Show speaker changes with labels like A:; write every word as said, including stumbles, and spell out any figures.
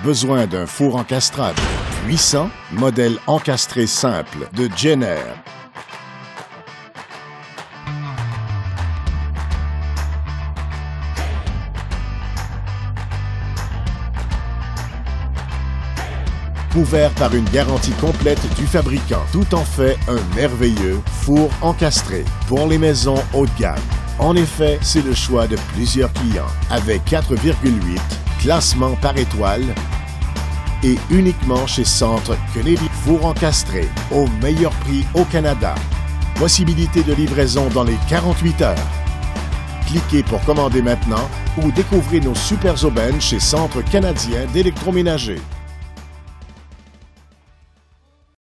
A: Besoin d'un four encastrable puissant? Modèle encastré simple de Jenner. Couvert par une garantie complète du fabricant. Tout en fait un merveilleux four encastré pour les maisons haut de gamme. En effet, c'est le choix de plusieurs clients avec quatre virgule huit classements par étoile et uniquement chez Centre Kennedy. Four encastré au meilleur prix au Canada. Possibilité de livraison dans les quarante-huit heures. Cliquez pour commander maintenant ou découvrez nos super aubaines chez Centre canadien d'électroménager.